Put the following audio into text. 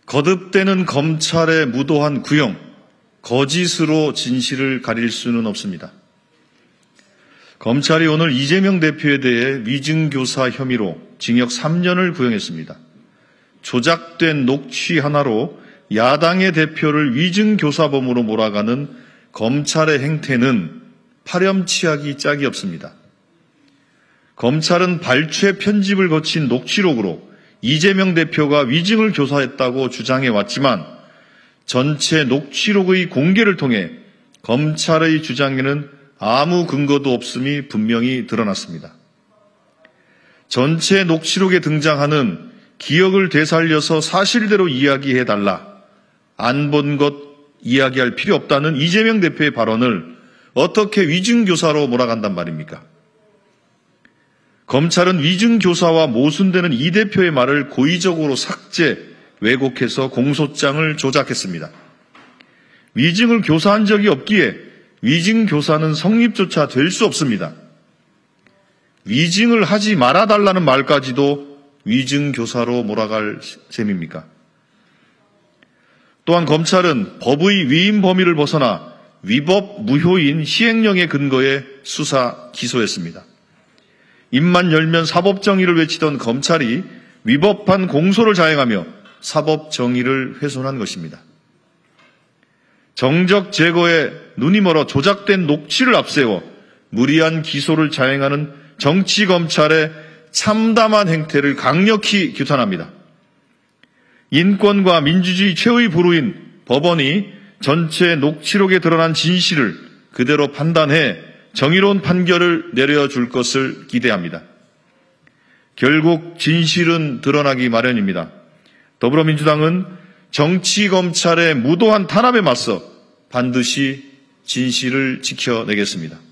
거듭되는 검찰의 무도한 구형, 거짓으로 진실을 가릴 수는 없습니다. 검찰이 오늘 이재명 대표에 대해 위증교사 혐의로 징역 3년을 구형했습니다. 조작된 녹취 하나로 야당의 대표를 위증교사범으로 몰아가는 검찰의 행태는 파렴치하기 짝이 없습니다. 검찰은 발췌 편집을 거친 녹취록으로 이재명 대표가 위증을 교사했다고 주장해왔지만 전체 녹취록의 공개를 통해 검찰의 주장에는 아무 근거도 없음이 분명히 드러났습니다. 전체 녹취록에 등장하는 기억을 되살려서 사실대로 이야기해달라, 안 본 것 이야기할 필요 없다는 이재명 대표의 발언을 어떻게 위증교사로 몰아간단 말입니까? 검찰은 위증교사와 모순되는 이 대표의 말을 고의적으로 삭제, 왜곡해서 공소장을 조작했습니다. 위증을 교사한 적이 없기에 위증교사는 성립조차 될 수 없습니다. 위증을 하지 말아달라는 말까지도 위증교사로 몰아갈 셈입니까? 또한 검찰은 법의 위임 범위를 벗어나 위법 무효인 시행령의 근거에 수사 기소했습니다. 입만 열면 사법정의를 외치던 검찰이 위법한 공소를 자행하며 사법정의를 훼손한 것입니다. 정적 제거에 눈이 멀어 조작된 녹취를 앞세워 무리한 기소를 자행하는 정치검찰의 참담한 행태를 강력히 규탄합니다. 인권과 민주주의 최후의 보루인 법원이 전체 녹취록에 드러난 진실을 그대로 판단해 정의로운 판결을 내려줄 것을 기대합니다. 결국 진실은 드러나기 마련입니다. 더불어민주당은 정치검찰의 무도한 탄압에 맞서 반드시 진실을 지켜내겠습니다.